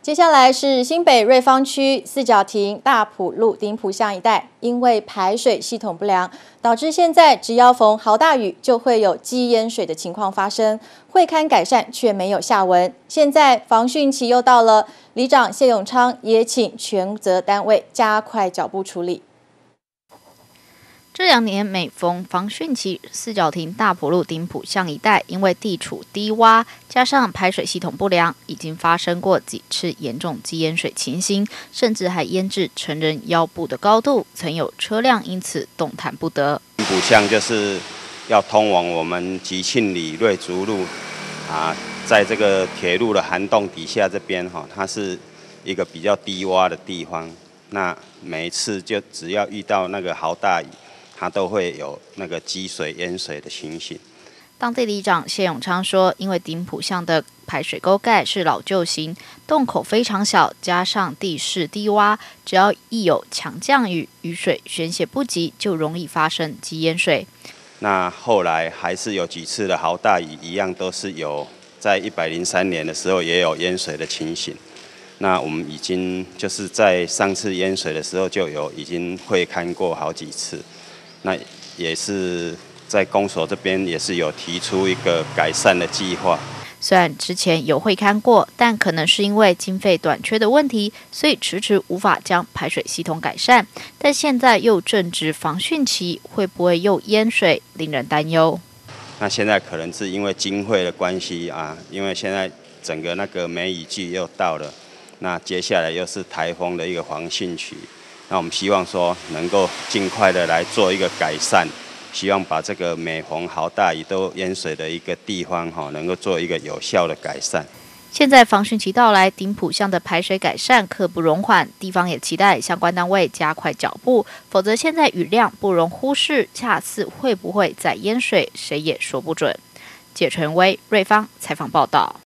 接下来是新北瑞芳区四角亭、大埔路、顶埔巷一带，因为排水系统不良，导致现在只要逢豪大雨就会有积淹水的情况发生。会勘改善却没有下文，现在防汛期又到了，里长谢永昌也请全责单位加快脚步处理。 这2年每逢防汛期，四角亭、大埔路、顶埔巷一带因为地处低洼，加上排水系统不良，已经发生过几次严重积淹水情形，甚至还淹至成人腰部的高度，曾有车辆因此动弹不得。 顶埔巷就是要通往我们吉庆里瑞竹路在这个铁路的涵洞底下这边它是一个比较低洼的地方。那每一次就只要遇到那个豪大雨，它都会有那个积水淹水的情形。 当地里长谢永昌说，因为顶埔巷的排水沟盖是老旧型，洞口非常小，加上地势低洼，只要一有强降雨，雨水宣泄不及，就容易发生积淹水。 那后来还是有几次的豪大雨，一样都是有在103年的时候也有淹水的情形。那我们已经就是在上次淹水的时候就已经会勘过好几次。那也是在公所这边也是有提出一个改善的计划。 虽然之前有会勘过，但可能是因为经费短缺的问题，所以迟迟无法将排水系统改善。但现在又正值防汛期，会不会又淹水，令人担忧。 那现在可能是因为经费的关系因为现在整个那个梅雨季又到了，那接下来又是台风的一个防汛期。那我们希望说能够尽快的来做一个改善，希望把这个每逢豪大雨都淹水的一个地方能够做一个有效的改善。 现在防汛期到来，顶埔巷的排水改善刻不容缓，地方也期待相关单位加快脚步，否则现在雨量不容忽视，下次会不会再淹水，谁也说不准。解纯威瑞芳采访报道。